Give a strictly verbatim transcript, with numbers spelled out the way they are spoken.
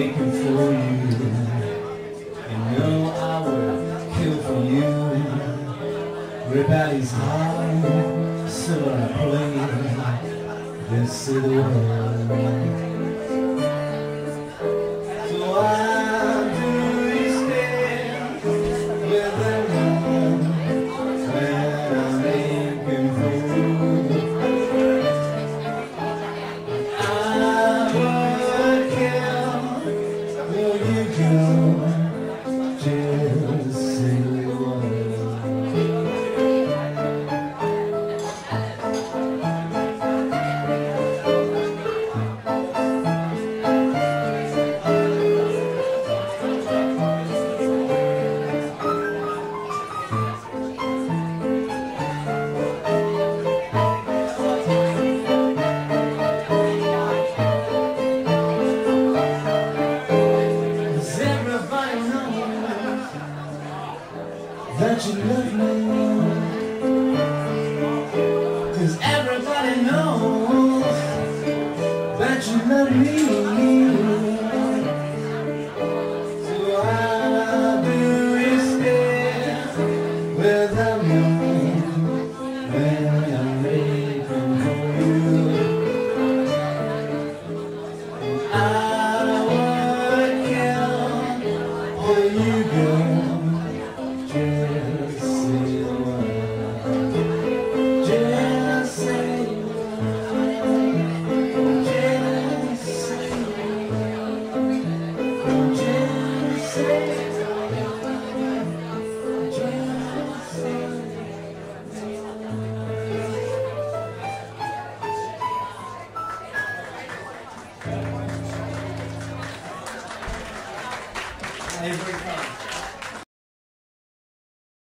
aching for you. You know I would kill for you. Rip out his heart, so I play this to the world. So why do you stay with them when I'm aching for you? I would kill, will you go? Just say what. That you love me, 'cause everybody knows that you love me. So why do you stay without me when I'm waiting for you? I would kill for you, girl. Just say what, just say what, just say what, just say what, just say. Every time.